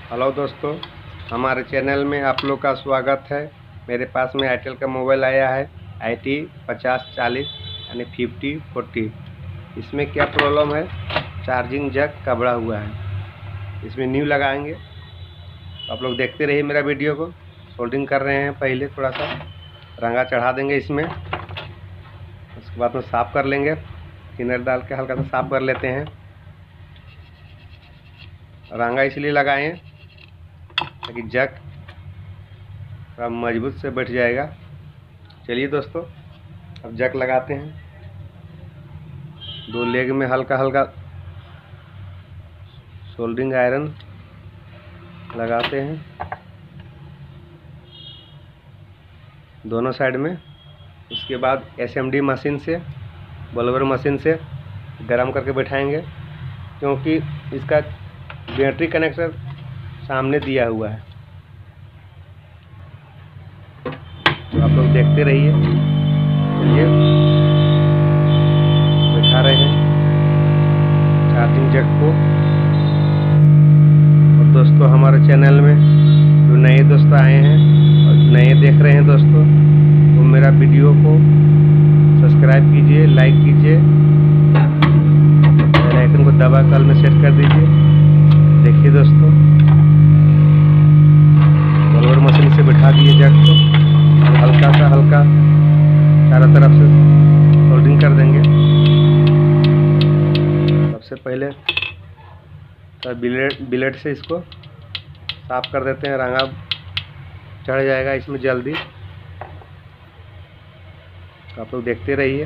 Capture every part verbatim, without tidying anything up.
Hello दोस्तों, हमारे channel में आप लोग का स्वागत है। मेरे पास में आईटेल का मोबाइल आया है आई टी पचास चालीस यानी फिफ्टी फोर्टी। इसमें क्या प्रॉब्लम है, चार्जिंग जैक कबड़ा हुआ है। इसमें न्यू लगाएंगे, आप लोग देखते रहिए मेरा वीडियो को। सोल्डिंग कर रहे हैं, पहले थोड़ा सा रंगा चढ़ा देंगे इसमें, उसके बाद में साफ़ कर लेंगे। थिनर डाल के हल्का सा साफ़ कर लेते हैं। रंगा इसलिए लगाए हैं ताकि जैक थोड़ा मजबूत से बैठ जाएगा। चलिए दोस्तों, अब जैक लगाते हैं। दो लेग में हल्का हल्का सोल्डरिंग आयरन लगाते हैं दोनों साइड में। उसके बाद एस एम डी मशीन से, बॉलवर मशीन से गरम करके बैठाएंगे, क्योंकि इसका बैटरी कनेक्टर सामने दिया हुआ है। तो आप लोग देखते रहिए। चलिए, बैठा रहे हैं चार्जिंग जैक को। और दोस्तों, हमारे चैनल में जो नए दोस्त आए हैं और नए देख रहे हैं दोस्तों, तो मेरा वीडियो को सब्सक्राइब कीजिए, लाइक कीजिए, बेल आइकन को दबा कल में सेट कर दीजिए। देखिए दोस्तों, बॉलवर मशीन से बैठा दिए जैक को, हल्का सा हल्का चारों तरफ से सोल्डरिंग कर देंगे। सबसे पहले तो बिलेट बिलेट से इसको साफ कर देते हैं, रंगा चढ़ जाएगा इसमें जल्दी। तो आप लोग देखते रहिए।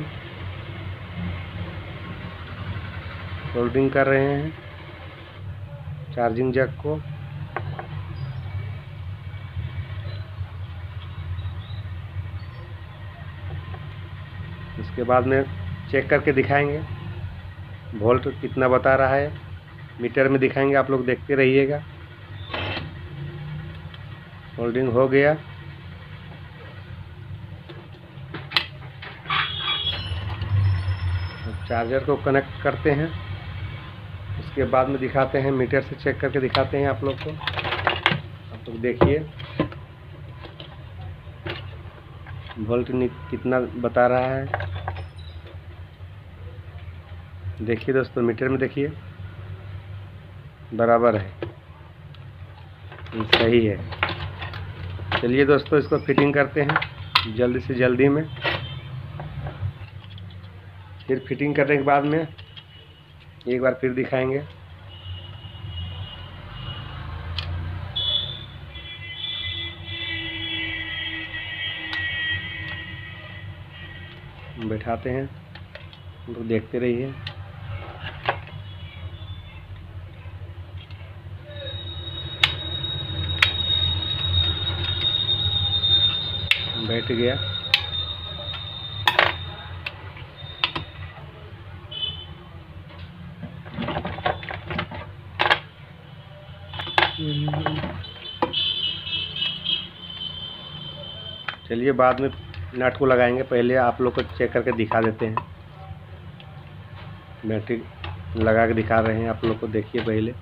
सोल्डरिंग कर रहे हैं चार्जिंग जैक को। उसके बाद में चेक करके दिखाएंगे वोल्ट कितना बता रहा है, मीटर में दिखाएंगे। आप लोग देखते रहिएगा। सोल्डरिंग हो गया। चार्जर को कनेक्ट करते हैं, उसके बाद में दिखाते हैं, मीटर से चेक करके दिखाते हैं आप लोग को। आप लोग देखिए वोल्ट कितना बता रहा है। देखिए दोस्तों, मीटर में देखिए बराबर है, सही है। चलिए दोस्तों, इसको फिटिंग करते हैं जल्दी से जल्दी में। फिर फिटिंग करने के बाद में एक बार फिर दिखाएंगे। बैठाते हैं, तो देखते रहिए। बैठ गया। चलिए, बाद में नट को लगाएंगे, पहले आप लोग को चेक करके दिखा देते हैं। बैटरी लगा के दिखा रहे हैं आप लोग को, देखिए पहले।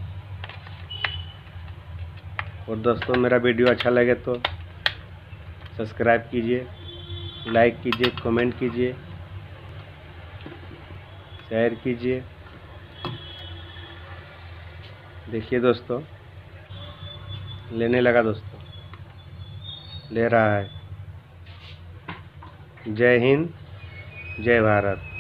और दोस्तों, मेरा वीडियो अच्छा लगे तो सब्सक्राइब कीजिए, लाइक कीजिए, कमेंट कीजिए, शेयर कीजिए। देखिए दोस्तों, लेने लगा दोस्तों, ले रहा है। जय हिंद, जय भारत।